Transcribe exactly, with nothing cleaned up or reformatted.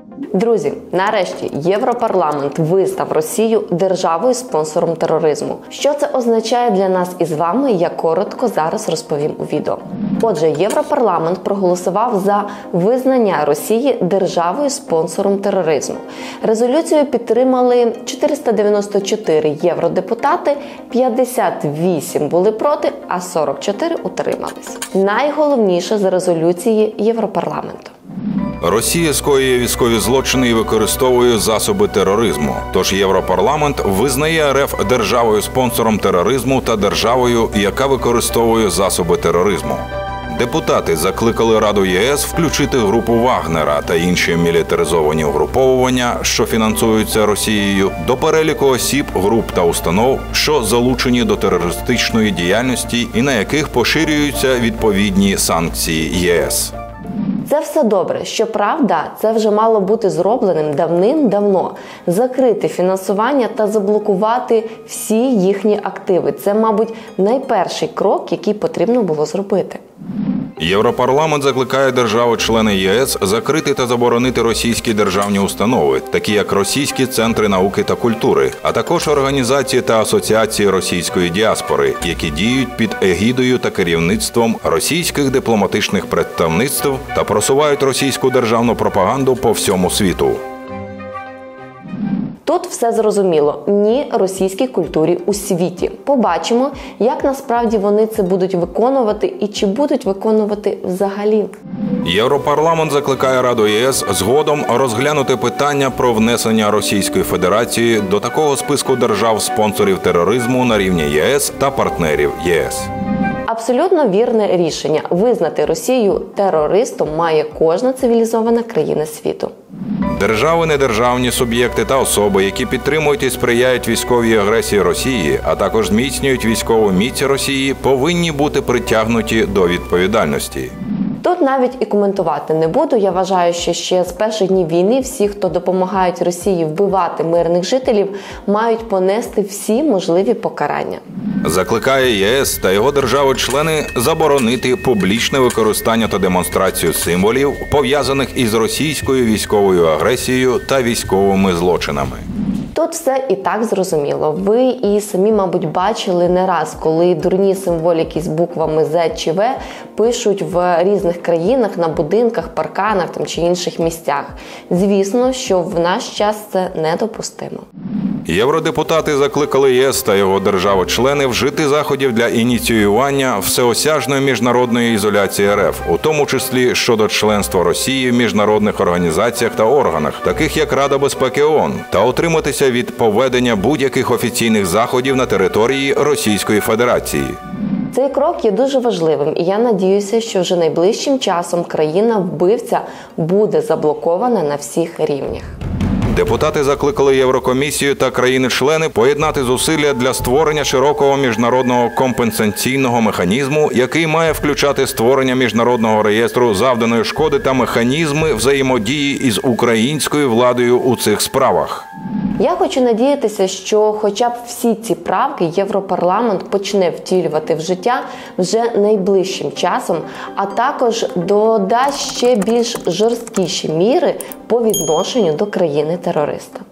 Друзі, нарешті Європарламент визнав Росію державою-спонсором тероризму. Що це означає для нас із вами, я коротко зараз розповім у відео. Отже, Європарламент проголосував за визнання Росії державою-спонсором тероризму. Резолюцію підтримали чотириста дев'яносто чотири євродепутати, п'ятдесят вісім були проти, а сорок чотири утримались. Найголовніше з резолюції Європарламенту. Росія скоює військові злочини і використовує засоби тероризму. Тож Європарламент визнає РФ державою-спонсором тероризму та державою, яка використовує засоби тероризму. Депутати закликали Раду ЄС включити групу Вагнера та інші мілітаризовані угруповування, що фінансуються Росією, до переліку осіб, груп та установ, що залучені до терористичної діяльності і на яких поширюються відповідні санкції ЄС. Це все добре. Щоправда, це вже мало бути зробленим давним-давно. Закрити фінансування та заблокувати всі їхні активи. Це, мабуть, найперший крок, який потрібно було зробити. Європарламент закликає держави-члени ЄС закрити та заборонити російські державні установи, такі як російські центри науки та культури, а також організації та асоціації російської діаспори, які діють під егідою та керівництвом російських дипломатичних представництв та просувають російську державну пропаганду по всьому світу. Тут все зрозуміло. Ні російській культурі у світі. Побачимо, як насправді вони це будуть виконувати і чи будуть виконувати взагалі. Європарламент закликає Раду ЄС згодом розглянути питання про внесення Російської Федерації до такого списку держав-спонсорів тероризму на рівні ЄС та партнерів ЄС. Абсолютно вірне рішення. Визнати Росію терористом має кожна цивілізована країна світу. Держави, недержавні суб'єкти та особи, які підтримують і сприяють військовій агресії Росії, а також зміцнюють військову міць Росії, повинні бути притягнуті до відповідальності. Тут навіть і коментувати не буду. Я вважаю, що ще з перших днів війни всі, хто допомагають Росії вбивати мирних жителів, мають понести всі можливі покарання. Закликає ЄС та його держави-члени заборонити публічне використання та демонстрацію символів, пов'язаних із російською військовою агресією та військовими злочинами. Тут все і так зрозуміло. Ви і самі, мабуть, бачили не раз, коли дурні символіки з буквами З чи В пишуть в різних країнах на будинках, парканах там, чи інших місцях. Звісно, що в наш час це недопустимо. Євродепутати закликали ЄС та його держави-члени вжити заходів для ініціювання всеосяжної міжнародної ізоляції РФ, у тому числі щодо членства Росії в міжнародних організаціях та органах, таких як Рада безпеки ООН, та утриматися від проведення будь-яких офіційних заходів на території Російської Федерації. Цей крок є дуже важливим, і я надіюся, що вже найближчим часом країна-вбивця буде заблокована на всіх рівнях. Депутати закликали Єврокомісію та країни-члени поєднати зусилля для створення широкого міжнародного компенсаційного механізму, який має включати створення міжнародного реєстру завданої шкоди та механізми взаємодії із українською владою у цих справах. Я хочу надіятися, що хоча б всі ці правки Європарламент почне втілювати в життя вже найближчим часом, а також додасть ще більш жорсткіші міри по відношенню до країни-терориста.